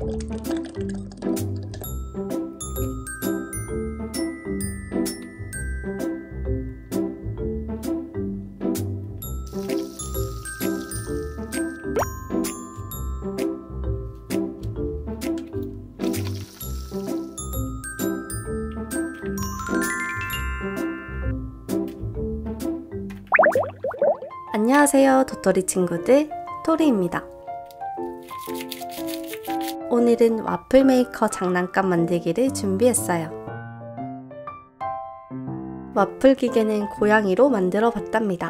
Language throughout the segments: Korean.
안녕하세요, 도토리 친구들, 토리입니다. 오늘은 와플 메이커 장난감 만들기를 준비했어요. 와플 기계는 고양이로 만들어 봤답니다.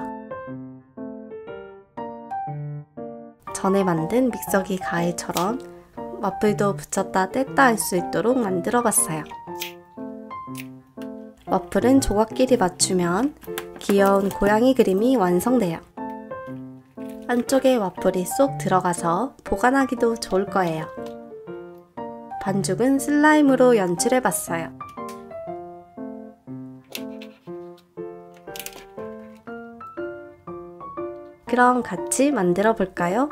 전에 만든 믹서기 가해처럼 와플도 붙였다 뗐다 할 수 있도록 만들어 봤어요. 와플은 조각끼리 맞추면 귀여운 고양이 그림이 완성돼요. 안쪽에 와플이 쏙 들어가서 보관하기도 좋을 거예요. 반죽은 슬라임으로 연출해봤어요. 그럼 같이 만들어 볼까요?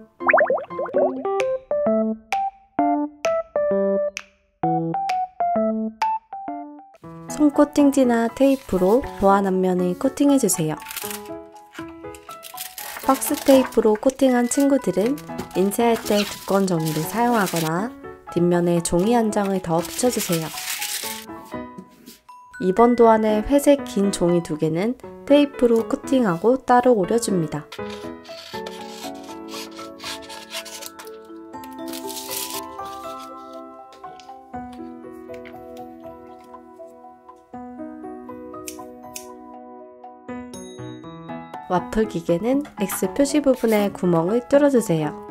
손코팅지나 테이프로 보안 앞면을 코팅해주세요. 박스 테이프로 코팅한 친구들은 인쇄할 때 두꺼운 종이를 사용하거나 뒷면에 종이 한 장을 더 붙여주세요. 2번 도안에 회색 긴 종이 2개는 테이프로 코팅하고 따로 오려줍니다. 와플 기계는 X 표시 부분에 구멍을 뚫어주세요.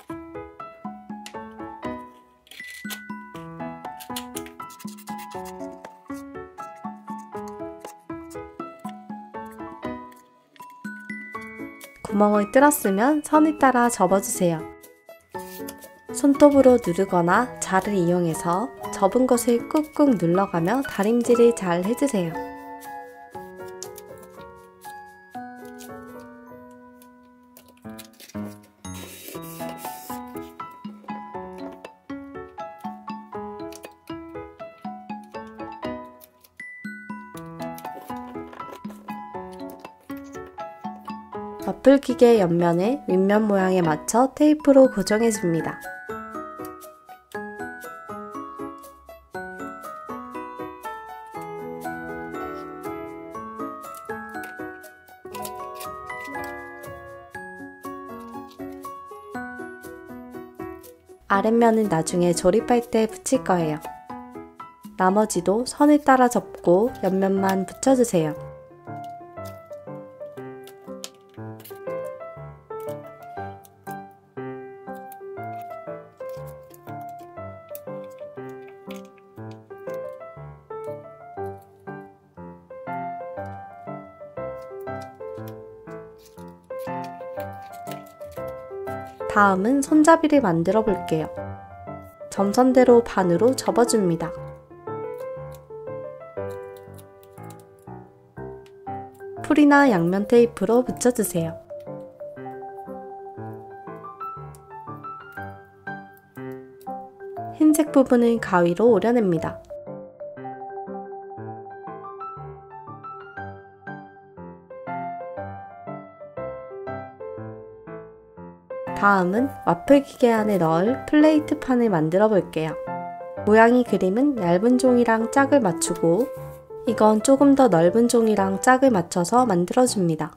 구멍을 뚫었으면 선을 따라 접어주세요. 손톱으로 누르거나 자를 이용해서 접은 것을 꾹꾹 눌러가며 다림질을 잘 해주세요. 와플 기계 옆면을 윗면 모양에 맞춰 테이프로 고정해줍니다. 아랫면은 나중에 조립할 때 붙일 거예요. 나머지도 선을 따라 접고 옆면만 붙여주세요. 다음은 손잡이를 만들어 볼게요. 점선대로 반으로 접어줍니다. 풀이나 양면 테이프로 붙여주세요. 흰색 부분을 가위로 오려냅니다. 다음은 와플 기계 안에 넣을 플레이트 판을 만들어 볼게요. 모양이 그림은 얇은 종이랑 짝을 맞추고 이건 조금 더 넓은 종이랑 짝을 맞춰서 만들어줍니다.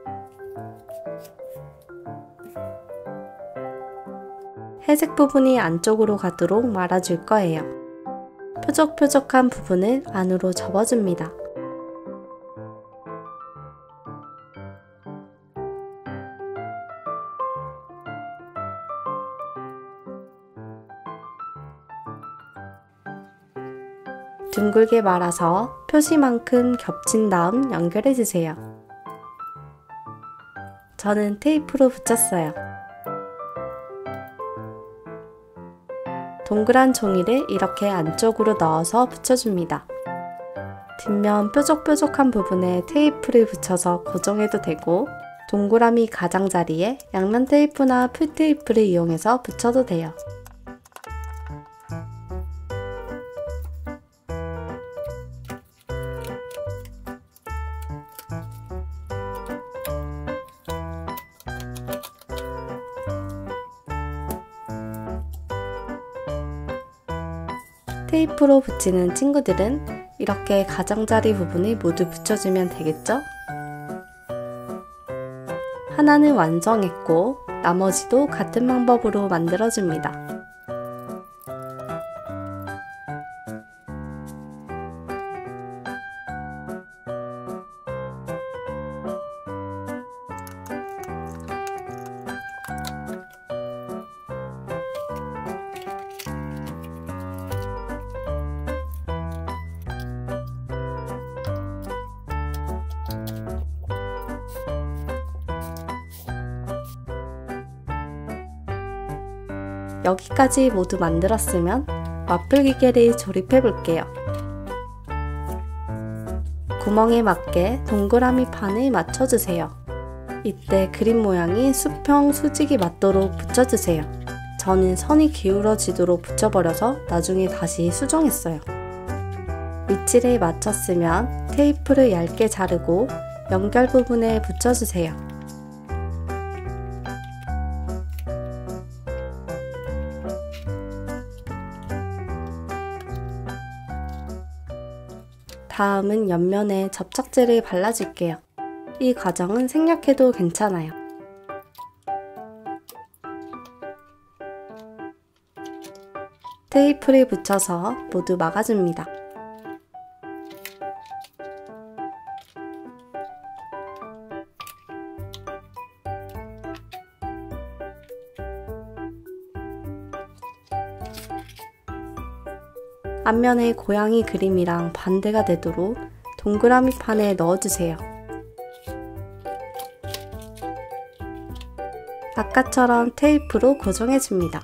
회색 부분이 안쪽으로 가도록 말아줄 거예요. 뾰족뾰족한 부분을 안으로 접어줍니다. 둥글게 말아서 표시만큼 겹친 다음 연결해주세요. 저는 테이프로 붙였어요. 동그란 종이를 이렇게 안쪽으로 넣어서 붙여줍니다. 뒷면 뾰족뾰족한 부분에 테이프를 붙여서 고정해도 되고 동그라미 가장자리에 양면 테이프나 풀 테이프를 이용해서 붙여도 돼요. 테이프로 붙이는 친구들은 이렇게 가장자리 부분을 모두 붙여주면 되겠죠? 하나는 완성했고 나머지도 같은 방법으로 만들어줍니다. 여기까지 모두 만들었으면 와플 기계를 조립해 볼게요. 구멍에 맞게 동그라미 판을 맞춰주세요. 이때 그림 모양이 수평 수직이 맞도록 붙여주세요. 저는 선이 기울어지도록 붙여버려서 나중에 다시 수정했어요. 위치를 맞췄으면 테이프를 얇게 자르고 연결 부분에 붙여주세요. 다음은 옆면에 접착제를 발라줄게요. 이 과정은 생략해도 괜찮아요. 테이프를 붙여서 모두 막아줍니다. 앞면에 고양이 그림이랑 반대가 되도록 동그라미 판에 넣어주세요. 아까처럼 테이프로 고정해줍니다.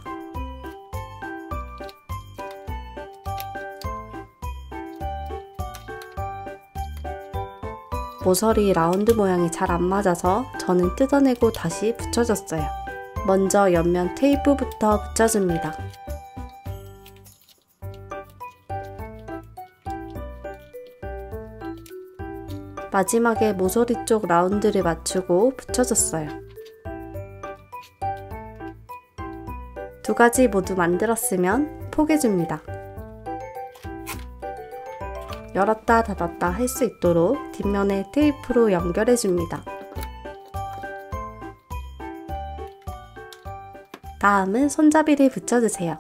모서리 라운드 모양이 잘 안 맞아서 저는 뜯어내고 다시 붙여줬어요. 먼저 옆면 테이프부터 붙여줍니다. 마지막에 모서리 쪽 라운드를 맞추고 붙여줬어요. 두 가지 모두 만들었으면 포개줍니다. 열었다 닫았다 할 수 있도록 뒷면에 테이프로 연결해줍니다. 다음은 손잡이를 붙여주세요.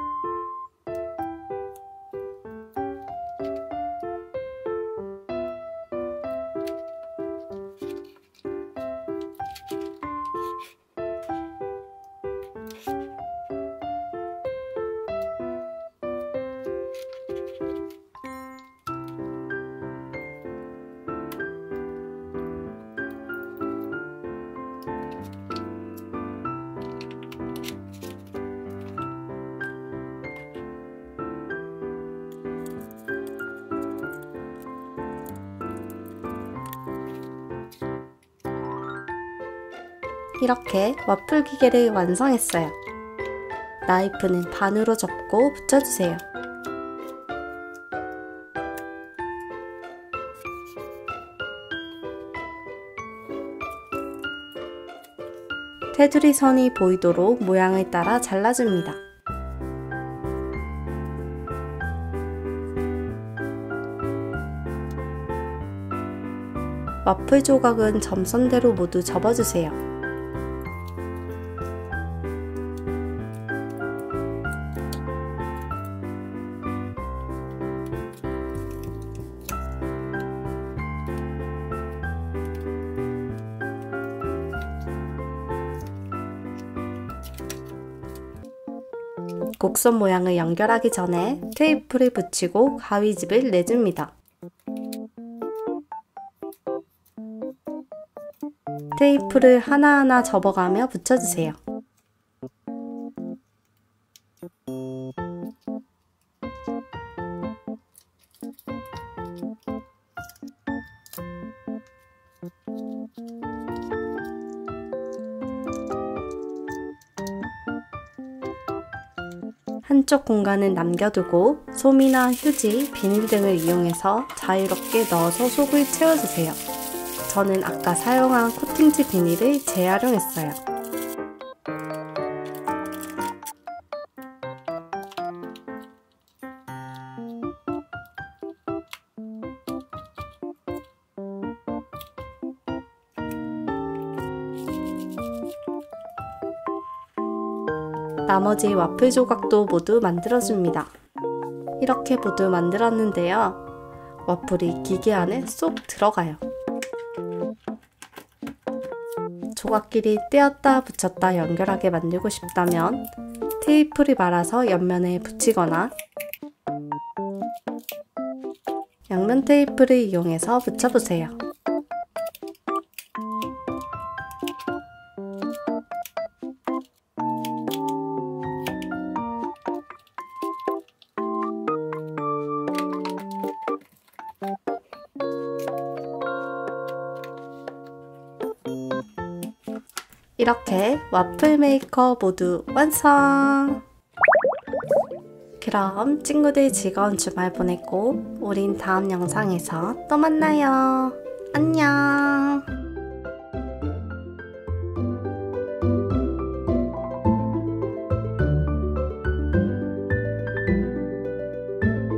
이렇게 와플 기계를 완성했어요. 나이프는 반으로 접고 붙여주세요. 테두리 선이 보이도록 모양을 따라 잘라줍니다. 와플 조각은 점선대로 모두 접어주세요. 곡선 모양을 연결하기 전에 테이프를 붙이고 가위집을 내줍니다. 테이프를 하나하나 접어가며 붙여주세요. 한쪽 공간은 남겨두고 솜이나 휴지, 비닐 등을 이용해서 자유롭게 넣어서 속을 채워주세요. 저는 아까 사용한 코팅지 비닐을 재활용했어요. 나머지 와플 조각도 모두 만들어줍니다. 이렇게 모두 만들었는데요. 와플이 기계 안에 쏙 들어가요. 조각끼리 떼었다 붙였다 연결하게 만들고 싶다면 테이프를 말아서 옆면에 붙이거나 양면 테이프를 이용해서 붙여보세요. 이렇게 와플 메이커 모두 완성! 그럼 친구들 즐거운 주말 보내고 우린 다음 영상에서 또 만나요. 안녕!